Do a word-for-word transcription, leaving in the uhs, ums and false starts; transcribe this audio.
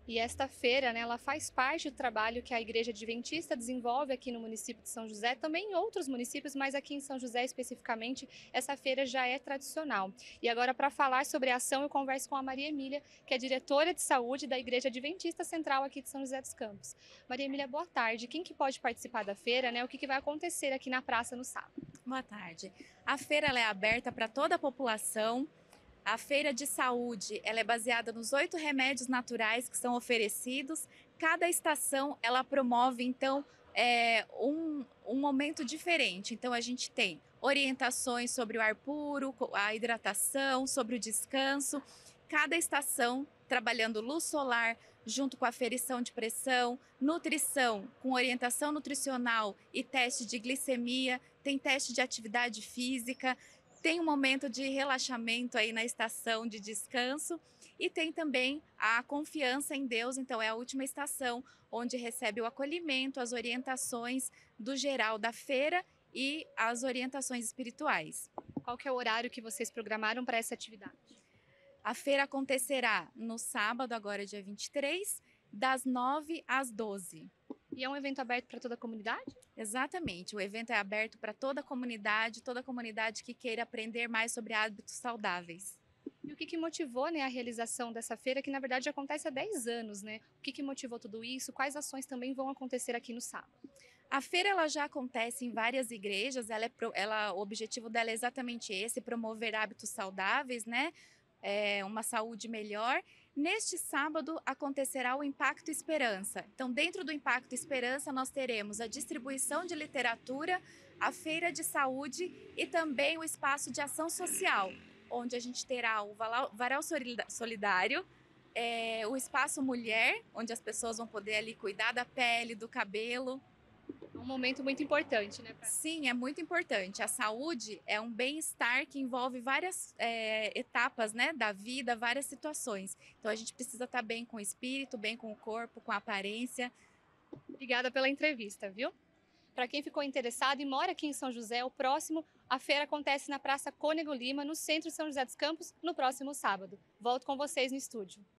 E esta feira, né, ela faz parte do trabalho que a Igreja Adventista desenvolve aqui no município de São José, também em outros municípios, mas aqui em São José especificamente, essa feira já é tradicional. E agora, para falar sobre a ação, eu converso com a Maria Emília, que é diretora de saúde da Igreja Adventista Central aqui de São José dos Campos. Maria Emília, boa tarde. Quem que pode participar da feira, né? O que que vai acontecer aqui na praça no sábado? Boa tarde. A feira ela é aberta para toda a população. A feira de saúde ela é baseada nos oito remédios naturais que são oferecidos. Cada estação ela promove então é, um, um momento diferente. Então a gente tem orientações sobre o ar puro, a hidratação, sobre o descanso. Cada estação trabalhando luz solar junto com aferição de pressão, nutrição com orientação nutricional e teste de glicemia, tem teste de atividade física, tem um momento de relaxamento aí na estação de descanso e tem também a confiança em Deus, então é a última estação onde recebe o acolhimento, as orientações do geral da feira e as orientações espirituais. Qual que é o horário que vocês programaram para essa atividade? A feira acontecerá no sábado, agora dia vinte e três, das nove às doze. E é um evento aberto para toda a comunidade? Exatamente, o evento é aberto para toda a comunidade, toda a comunidade que queira aprender mais sobre hábitos saudáveis. E o que que motivou, né, a realização dessa feira, que na verdade acontece há dez anos, né? O que que motivou tudo isso? Quais ações também vão acontecer aqui no sábado? A feira ela já acontece em várias igrejas, ela é, ela, o objetivo dela é exatamente esse, promover hábitos saudáveis, né? É, uma saúde melhor. Neste sábado acontecerá o Impacto Esperança. Então, dentro do Impacto Esperança, nós teremos a distribuição de literatura, a feira de saúde e também o espaço de ação social, onde a gente terá o Varal Solidário, é, o espaço mulher, onde as pessoas vão poder ali cuidar da pele, do cabelo. Um momento muito importante, né? Pra... Sim, é muito importante. A saúde é um bem-estar que envolve várias é, etapas, né, da vida, várias situações. Então a gente precisa estar bem com o espírito, bem com o corpo, com a aparência. Obrigada pela entrevista, viu? Para quem ficou interessado e mora aqui em São José, o próximo, a feira acontece na Praça Cônego Lima, no centro de São José dos Campos, no próximo sábado. Volto com vocês no estúdio.